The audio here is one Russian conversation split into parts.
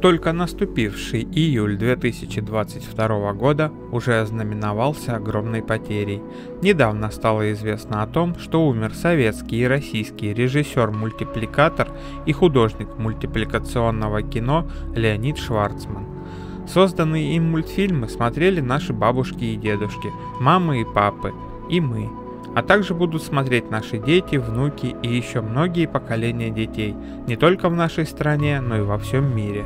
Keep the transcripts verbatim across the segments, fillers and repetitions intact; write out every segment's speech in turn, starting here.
только наступивший июль две тысячи двадцать второго года уже ознаменовался огромной потерей. Недавно стало известно о том, что умер советский и российский режиссер-мультипликатор и художник мультипликационного кино Леонид Шварцман. Созданные им мультфильмы смотрели наши бабушки и дедушки, мамы и папы, и мы. А также будут смотреть наши дети, внуки и еще многие поколения детей, не только в нашей стране, но и во всем мире.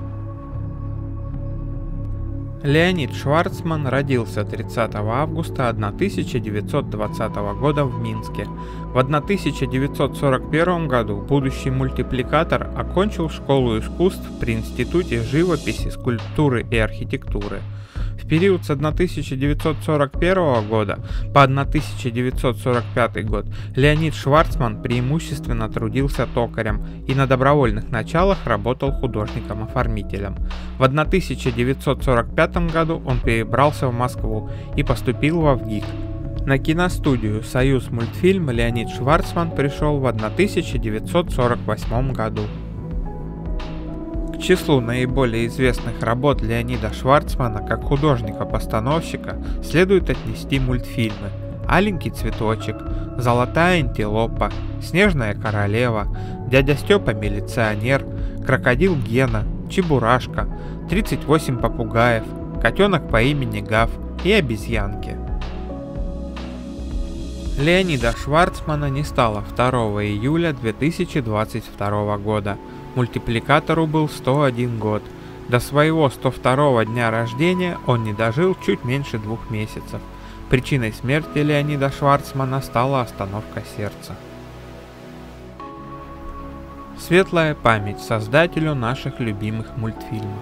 Леонид Шварцман родился тридцатого августа тысяча девятьсот двадцатого года в Минске. В тысяча девятьсот сорок первом году будущий мультипликатор окончил школу искусств при Институте живописи, скульптуры и архитектуры. В период с тысяча девятьсот сорок первого года по тысяча девятьсот сорок пятый год Леонид Шварцман преимущественно трудился токарем и на добровольных началах работал художником-оформителем. В тысяча девятьсот сорок пятом году он перебрался в Москву и поступил во ВГИК. На киностудию «Союз мультфильм» Леонид Шварцман пришел в тысяча девятьсот сорок восьмом году. К числу наиболее известных работ Леонида Шварцмана как художника-постановщика следует отнести мультфильмы «Аленький цветочек», «Золотая антилопа», «Снежная королева», «Дядя Степа милиционер», «Крокодил Гена», «Чебурашка», «тридцать восемь попугаев», «Котенок по имени Гав» и «Обезьянки». Леонида Шварцмана не стало второго июля две тысячи двадцать второго года. Мультипликатору был сто один год. До своего сто второго дня рождения он не дожил чуть меньше двух месяцев. Причиной смерти Леонида Шварцмана стала остановка сердца. Светлая память создателю наших любимых мультфильмов.